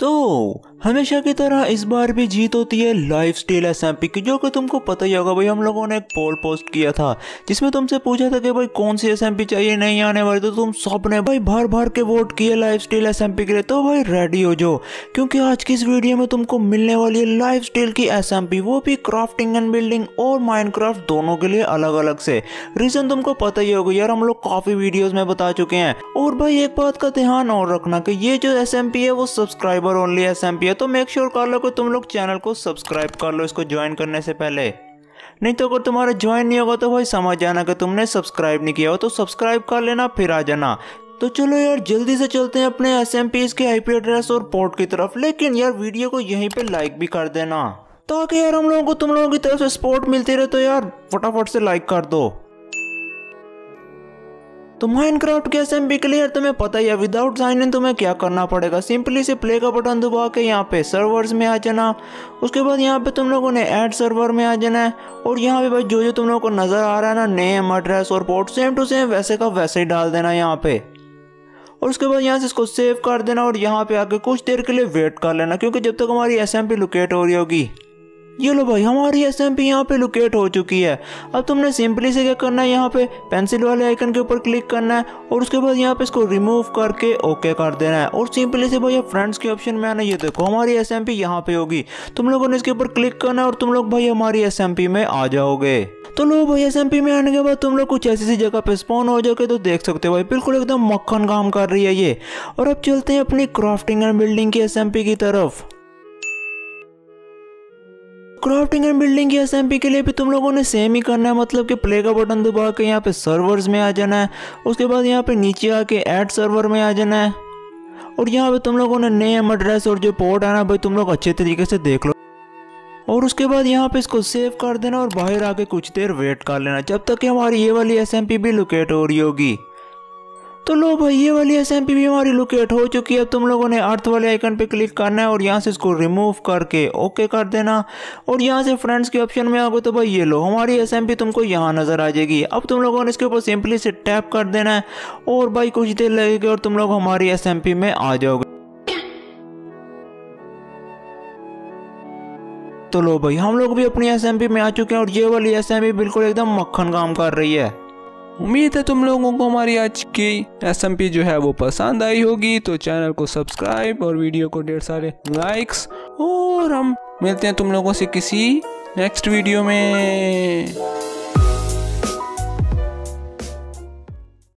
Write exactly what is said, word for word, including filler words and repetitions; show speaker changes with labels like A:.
A: तो हमेशा की तरह इस बार भी जीत होती है लाइफ स्टाइल एसएमपी की, जो कि तुमको पता ही होगा भाई। हम लोगों ने एक पोल पोस्ट किया था जिसमें तुमसे पूछा था कि भाई कौन सी एसएमपी चाहिए नहीं आने वाली, तो तुम सब ने भाई भर भर के वोट किए लाइफ स्टाइल एसएमपी के लिए। तो भाई रेडी हो जाओ, क्योंकि आज की इस वीडियो में तुमको मिलने वाली है लाइफ स्टाइल की एसएमपी, वो भी क्राफ्टिंग एंड बिल्डिंग और माइनक्राफ्ट दोनों के लिए अलग अलग से। रीजन तुमको पता ही होगा यार, हम लोग काफी वीडियोस में बता चुके हैं। और भाई एक बात का ध्यान और रखना कि ये जो एसएमपी है वो सब्सक्राइबर ओनली एसएमपी है, तो मेक श्योर कर लो कि तुम लोग चैनल को सब्सक्राइब कर लो इसको ज्वाइन करने से पहले। नहीं तो अगर तुम्हारा ज्वाइन नहीं होगा तो भाई समझ जाना कि तुमने सब्सक्राइब नहीं किया हो, तो सब्सक्राइब कर लेना फिर आ जाना। तो चलो यार जल्दी से चलते हैं अपने एसएमपीज के आईपी एड्रेस और पोर्ट की तरफ। लेकिन यार वीडियो को यहीं पे लाइक भी कर देना, ताकि यार हम लोगों को तुम लोगों की तरफ से सपोर्ट मिलती रहे। तो यार फटाफट से लाइक कर दो। तो माइनक्राफ्ट के एसएमपी के लिए यार तुम्हें पता ही है, विदाउट साइन इन तुम्हें क्या करना पड़ेगा। सिंपली से प्ले का बटन दबा के यहाँ पे सर्वर्स में आ जाना। उसके बाद यहाँ पे तुम लोगों ने ऐड सर्वर में आ जाना है। और यहाँ पे भाई जो जो तुम लोगों को नजर आ रहा है ना, नेम एड्रेस और पोर्ट, सेम टू सेम वैसे का वैसे ही डाल देना यहाँ पे। और उसके बाद यहाँ से इसको सेव कर देना और यहाँ पे आके कुछ देर के लिए वेट कर लेना, क्योंकि जब तक हमारी एसएमपी लोकेट हो रही होगी। ये लो भाई हमारी एसएमपी यहाँ पे लोकेट हो चुकी है। अब तुमने सिंपली से क्या करना है, यहाँ पे पेंसिल वाले आइकन के ऊपर क्लिक करना है और उसके बाद यहाँ पे इसको रिमूव करके ओके कर देना है। और सिंपली से भाई फ्रेंड्स के ऑप्शन में आना, ये देखो हमारी एसएमपी यहाँ पे होगी। तुम लोगों ने इसके ऊपर क्लिक करना है और तुम लोग भाई हमारी एसएमपी में आ जाओगे। तो लो भाई एसएमपी में आने के बाद तुम लोग कुछ ऐसी सी जगह पे स्पॉन हो जाओगे, तो देख सकते हो भाई बिल्कुल एकदम मक्खन काम कर रही है ये। और अब चलते हैं अपनी क्राफ्टिंग एंड बिल्डिंग की एसएमपी की तरफ। क्राफ्टिंग एंड बिल्डिंग की एसएमपी के लिए भी तुम लोगों ने सेम ही करना है, मतलब कि प्ले का बटन दबा के यहाँ पे सर्वर्स में आ जाना है। उसके बाद यहाँ पे नीचे आके ऐड सर्वर में आ जाना है। और यहाँ पे तुम लोगों ने नेम एड्रेस और जो पोर्ट है ना भाई तुम लोग अच्छे तरीके से देख लो। और उसके बाद यहाँ पे इसको सेव कर देना और बाहर आके कुछ देर वेट कर लेना, जब तक कि हमारी ये वाली एसएमपी भी लोकेट हो रही होगी। तो लो भाई ये वाली एसएमपी भी हमारी लोकेट हो चुकी है। अब तुम लोगों ने अर्थ वाले आइकन पे क्लिक करना है और यहाँ से इसको रिमूव करके ओके कर देना। और यहाँ से फ्रेंड्स के ऑप्शन में आओगे तो भाई ये लो हमारी एसएमपी तुमको यहाँ नजर आ जाएगी। अब तुम लोगों ने इसके ऊपर सिंपली से टैप कर देना है और भाई कुछ देर लगेगी और तुम लोग हमारी एसएमपी में आ जाओगे। तो लो भाई हम लोग भी अपनी एसएमपी में आ चुके हैं और ये वाली एसएमपी बिल्कुल एकदम मक्खन काम कर रही है।
B: उम्मीद है तुम लोगों को हमारी आज की एसएमपी जो है वो पसंद आई होगी। तो चैनल को सब्सक्राइब और वीडियो को ढेर सारे लाइक्स, और हम मिलते हैं तुम लोगों से किसी नेक्स्ट वीडियो में।